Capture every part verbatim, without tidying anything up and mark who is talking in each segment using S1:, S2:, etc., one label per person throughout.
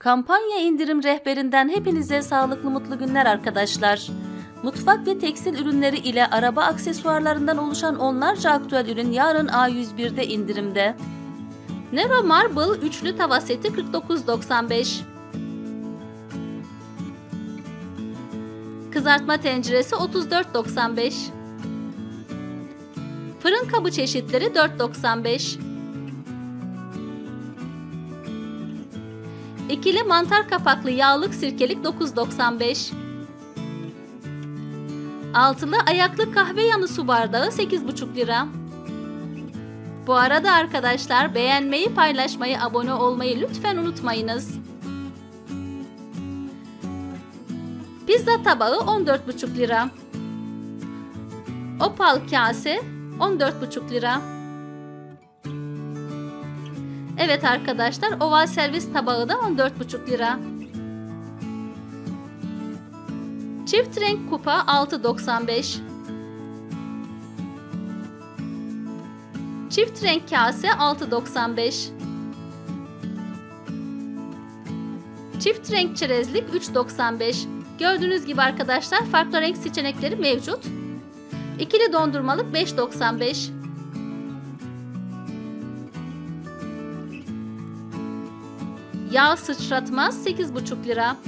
S1: Kampanya indirim rehberinden hepinize sağlıklı mutlu günler arkadaşlar. Mutfak ve tekstil ürünleri ile araba aksesuarlarından oluşan onlarca aktüel ürün yarın A yüz bir'de indirimde. Nero Marble üçlü tava seti kırk dokuz doksan beş. Kızartma tenceresi otuz dört doksan beş. Fırın kabı çeşitleri dört doksan beş. İkili mantar kapaklı yağlık sirkelik dokuz doksan beş. Altılı ayaklı kahve yanı su bardağı sekiz buçuk lira. Bu arada arkadaşlar beğenmeyi, paylaşmayı, abone olmayı lütfen unutmayınız. Pizza tabağı on dört buçuk lira. Opal kase on dört buçuk lira. Evet arkadaşlar, oval servis tabağı da on dört buçuk lira. Çift renk kupa altı doksan beş. Çift renk kase altı doksan beş. Çift renk çerezlik üç doksan beş. Gördüğünüz gibi arkadaşlar farklı renk seçenekleri mevcut. İkili dondurmalık beş doksan beş. Yağ sıçratmaz sekiz buçuk lira.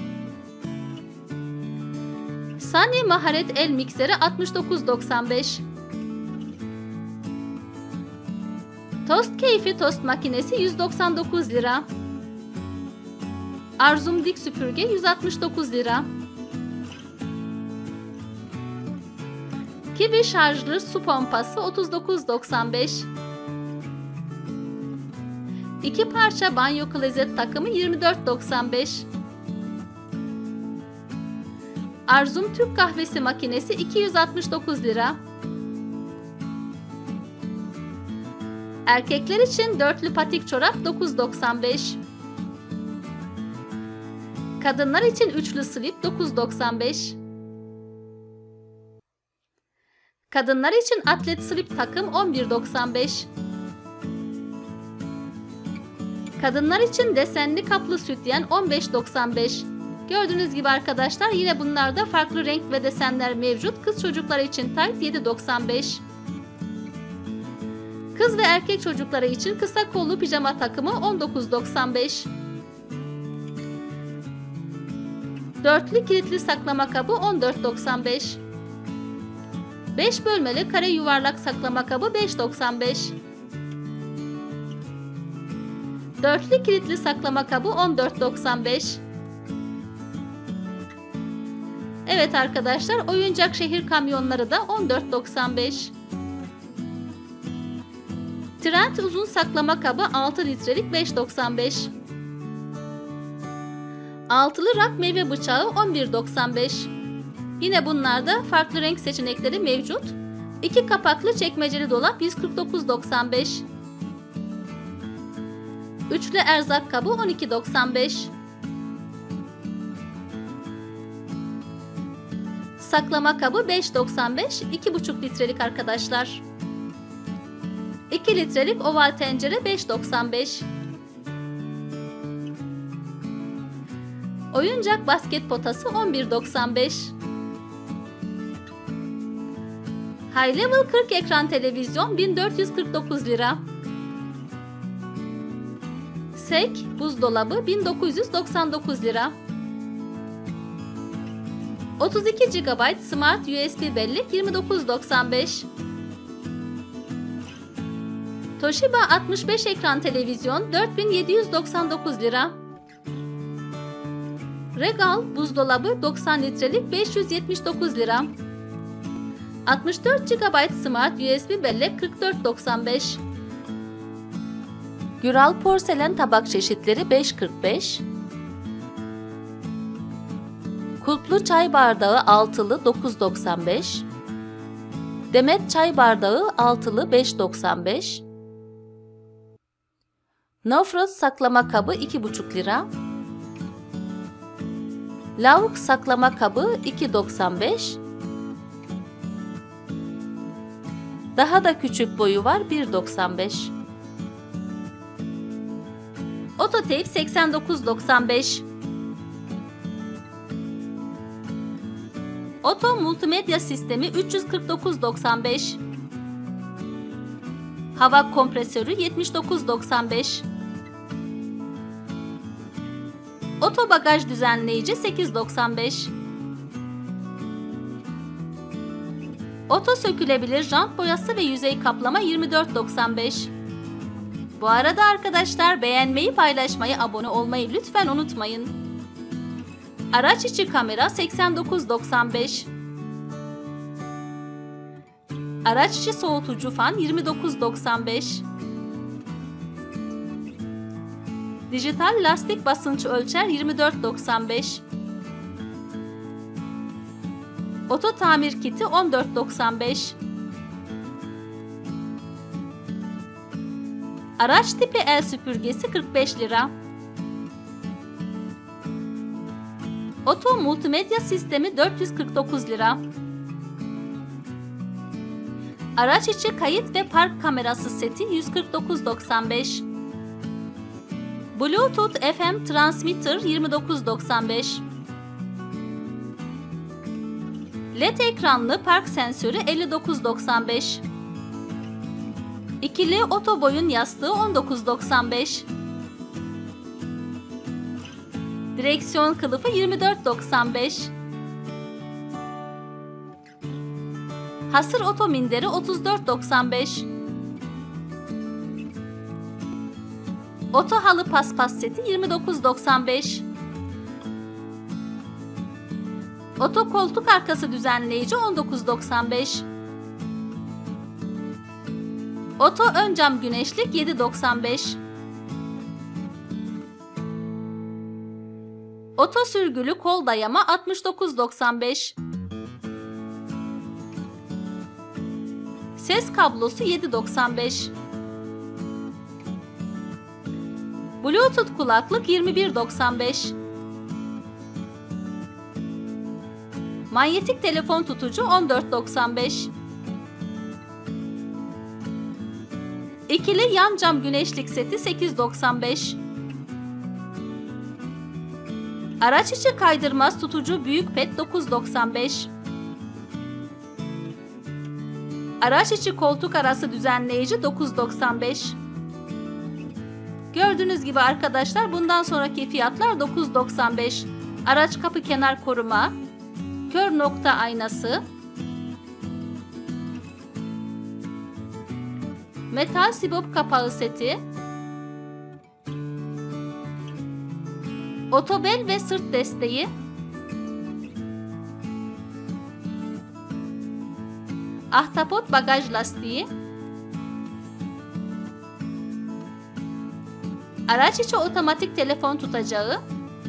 S1: Sani maharet el mikseri altmış dokuz doksan beş. Tost keyfi tost makinesi yüz doksan dokuz lira. Arzum dik süpürge yüz altmış dokuz lira. Kivi şarjlı su pompası otuz dokuz doksan beş. İki parça banyo klozet takımı yirmi dört doksan beş. Arzum Türk kahvesi makinesi iki yüz altmış dokuz lira. Erkekler için dörtlü patik çorap dokuz doksan beş. Kadınlar için üçlü slip dokuz doksan beş. Kadınlar için atlet slip takım on bir doksan beş. Kadınlar için desenli kaplı sütyen on beş doksan beş. Gördüğünüz gibi arkadaşlar yine bunlarda farklı renk ve desenler mevcut. Kız çocukları için tayt yedi doksan beş. Kız ve erkek çocukları için kısa kollu pijama takımı on dokuz doksan beş. Dörtlü kilitli saklama kabı on dört doksan beş. beş bölmeli kare yuvarlak saklama kabı beş doksan beş. Dörtlü kilitli saklama kabı on dört doksan beş. Evet arkadaşlar, oyuncak şehir kamyonları da on dört doksan beş. Trend uzun saklama kabı altı litrelik beş doksan beş. Altılı rak meyve bıçağı on bir doksan beş. Yine bunlarda farklı renk seçenekleri mevcut. İki kapaklı çekmeceli dolap yüz kırk dokuz doksan beş. Üçlü erzak kabı on iki doksan beş. Saklama kabı beş doksan beş, iki buçuk litrelik arkadaşlar. iki litrelik oval tencere beş doksan beş. Oyuncak basket potası on bir doksan beş. High Level kırk ekran televizyon bin dört yüz kırk dokuz lira. Sek buzdolabı bin dokuz yüz doksan dokuz lira. otuz iki gigabayt Smart U S B bellek yirmi dokuz doksan beş. Toshiba altmış beş ekran televizyon dört bin yedi yüz doksan dokuz lira. Regal buzdolabı doksan litrelik beş yüz yetmiş dokuz lira. altmış dört gigabayt Smart U S B bellek kırk dört doksan beş. Güral porselen tabak çeşitleri beş kırk beş. Kulplu çay bardağı altılı dokuz doksan beş. Demet çay bardağı altılı beş doksan beş. No Frost saklama kabı iki buçuk lira. Lavuk saklama kabı iki doksan beş. Daha da küçük boyu var bir doksan beş. Ototape seksen dokuz doksan beş. Oto multimedya sistemi üç yüz kırk dokuz doksan beş. Hava kompresörü yetmiş dokuz doksan beş. Oto bagaj düzenleyici sekiz doksan beş. Oto sökülebilir jant boyası ve yüzey kaplama yirmi dört doksan beş. Bu arada arkadaşlar, beğenmeyi, paylaşmayı, abone olmayı lütfen unutmayın. Araç içi kamera seksen dokuz doksan beş. Araç içi soğutucu fan yirmi dokuz doksan beş. Dijital lastik basınç ölçer yirmi dört doksan beş. Oto tamir kiti on dört doksan beş. Araç tipi el süpürgesi kırk beş lira. Oto multimedya sistemi dört yüz kırk dokuz lira. Araç içi kayıt ve park kamerası seti yüz kırk dokuz doksan beş. Bluetooth F M transmitter yirmi dokuz doksan beş. L E D ekranlı park sensörü elli dokuz doksan beş. İkili oto boyun yastığı on dokuz doksan beş. Direksiyon kılıfı yirmi dört doksan beş. Hasır oto minderi otuz dört doksan beş. Oto halı paspas seti yirmi dokuz doksan beş. Oto koltuk arkası düzenleyici on dokuz doksan beş. Oto ön cam güneşlik yedi doksan beş. Oto sürgülü kol dayama altmış dokuz doksan beş. Ses kablosu yedi doksan beş. Bluetooth kulaklık yirmi bir doksan beş. Manyetik telefon tutucu on dört doksan beş. İkili yan cam güneşlik seti sekiz doksan beş. Araç içi kaydırmaz tutucu büyük pet dokuz doksan beş. Araç içi koltuk arası düzenleyici dokuz doksan beş. Gördüğünüz gibi arkadaşlar, bundan sonraki fiyatlar dokuz doksan beş. Araç kapı kenar koruma, kör nokta aynası, metal sibop kapağı seti, otobel ve sırt desteği, ahtapot bagaj lastiği, araç içi otomatik telefon tutacağı,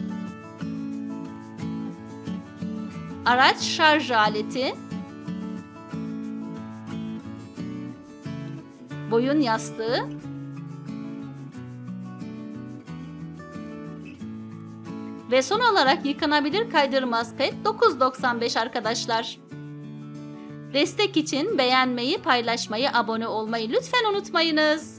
S1: araç şarj aleti, boyun yastığı, ve son olarak yıkanabilir kaydırmaz pet dokuz doksan beş arkadaşlar. Destek için beğenmeyi, paylaşmayı, abone olmayı lütfen unutmayınız.